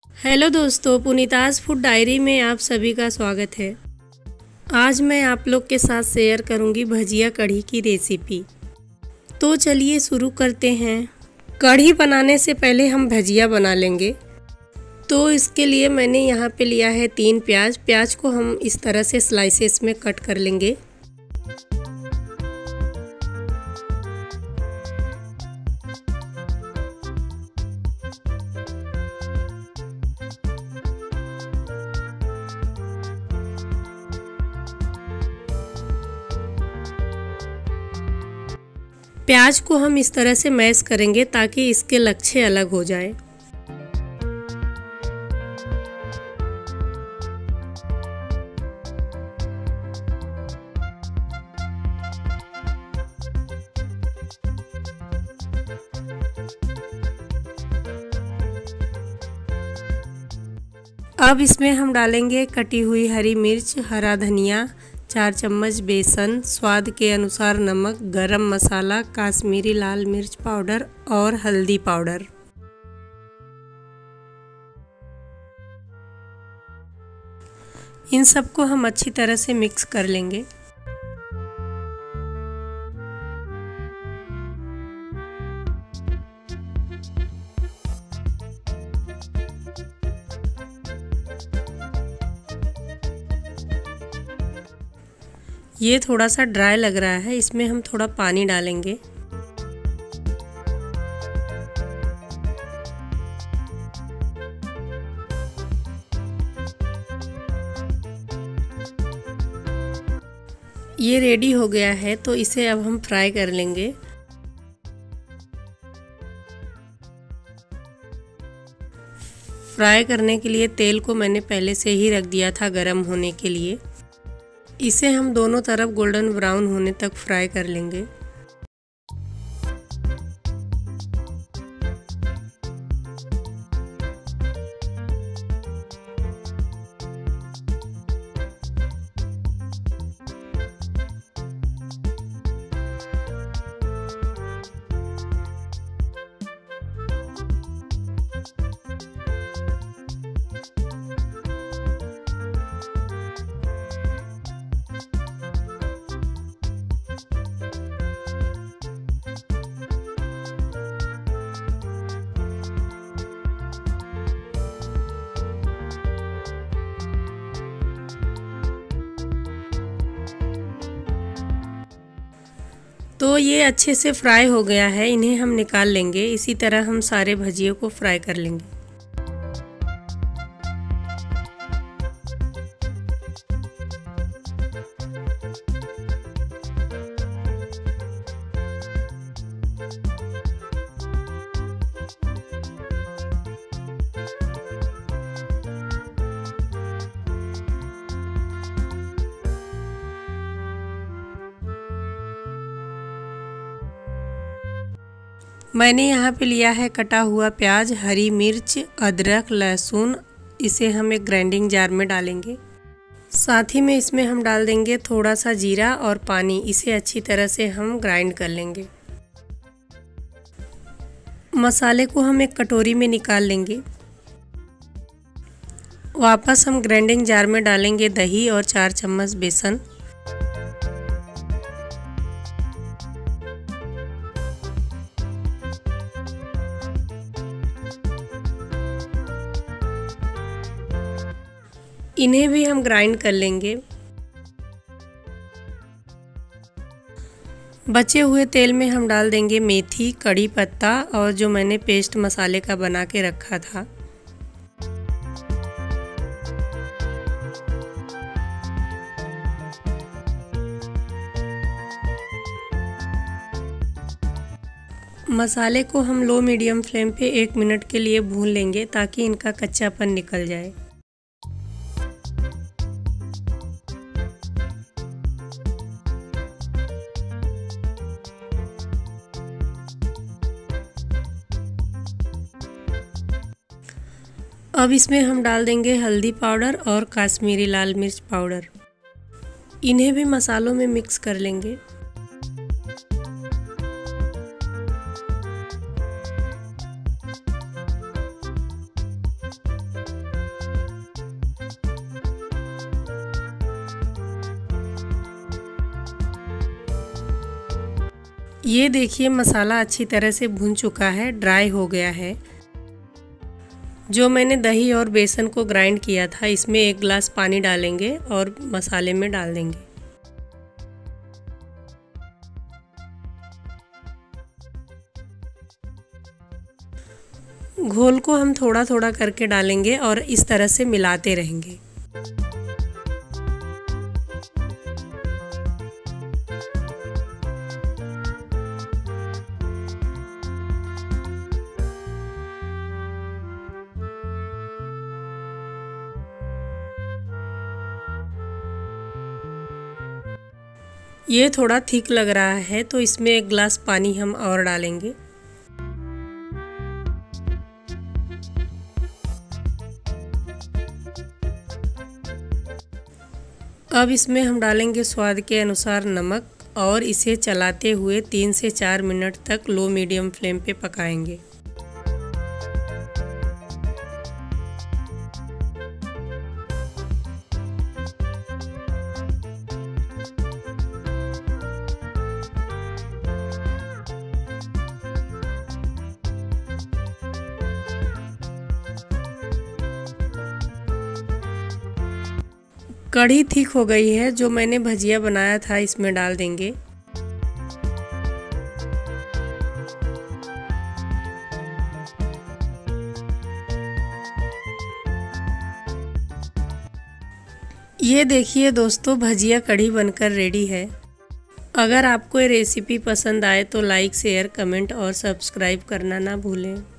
Hello दोस्तों, पुनीताज food diary में आप सभी का स्वागत है। आज मैं आप लोग के साथ शेयर करूंगी भजिया कढ़ी की रेसिपी। तो चलिए शुरू करते हैं। कढ़ी बनाने से पहले हम भजिया बना लेंगे। तो इसके लिए मैंने यहाँ पे लिया है 3 प्याज। प्याज को हम इस तरह से स्लाइसेस में कट कर लेंगे। प्याज को हम इस तरह से मैश करेंगे ताकि इसके लच्छे अलग हो जाए। अब इसमें हम डालेंगे कटी हुई हरी मिर्च, हरा धनिया, 4 चम्मच बेसन, स्वाद के अनुसार नमक, गरम मसाला, काश्मीरी लाल मिर्च पाउडर और हल्दी पाउडर। इन सबको हम अच्छी तरह से मिक्स कर लेंगे। ये थोड़ा सा ड्राई लग रहा है, इसमें हम थोड़ा पानी डालेंगे। ये रेडी हो गया है, तो इसे अब हम फ्राई कर लेंगे। फ्राई करने के लिए तेल को मैंने पहले से ही रख दिया था गरम होने के लिए। इसे हम दोनों तरफ गोल्डन ब्राउन होने तक फ्राई कर लेंगे। तो ये अच्छे से फ्राई हो गया है, इन्हें हम निकाल लेंगे। इसी तरह हम सारे भजियों को फ्राई कर लेंगे। मैंने यहाँ पे लिया है कटा हुआ प्याज, हरी मिर्च, अदरक, लहसुन। इसे हम एक ग्राइंडिंग जार में डालेंगे। साथ ही में इसमें हम डाल देंगे थोड़ा सा जीरा और पानी। इसे अच्छी तरह से हम ग्राइंड कर लेंगे। मसाले को हम एक कटोरी में निकाल लेंगे। वापस हम ग्राइंडिंग जार में डालेंगे दही और 4 चम्मच बेसन। इन्हें भी हम ग्राइंड कर लेंगे। बचे हुए तेल में हम डाल देंगे मेथी, कड़ी पत्ता और जो मैंने पेस्ट मसाले का बना के रखा था। मसाले को हम लो मीडियम फ्लेम पे 1 मिनट के लिए भून लेंगे ताकि इनका कच्चापन निकल जाए। अब इसमें हम डाल देंगे हल्दी पाउडर और काश्मीरी लाल मिर्च पाउडर। इन्हें भी मसालों में मिक्स कर लेंगे। ये देखिए मसाला अच्छी तरह से भुन चुका है, ड्राई हो गया है। जो मैंने दही और बेसन को ग्राइंड किया था, इसमें 1 गिलास पानी डालेंगे और मसाले में डाल देंगे। घोल को हम थोड़ा थोड़ा करके डालेंगे और इस तरह से मिलाते रहेंगे। ये थोड़ा थिक लग रहा है तो इसमें 1 गिलास पानी हम और डालेंगे। अब इसमें हम डालेंगे स्वाद के अनुसार नमक और इसे चलाते हुए 3 से 4 मिनट तक लो मीडियम फ्लेम पे पकाएंगे। कढ़ी ठीक हो गई है। जो मैंने भजिया बनाया था इसमें डाल देंगे। ये देखिए दोस्तों, भजिया कढ़ी बनकर रेडी है। अगर आपको ये रेसिपी पसंद आए तो लाइक, शेयर, कमेंट और सब्सक्राइब करना ना भूलें।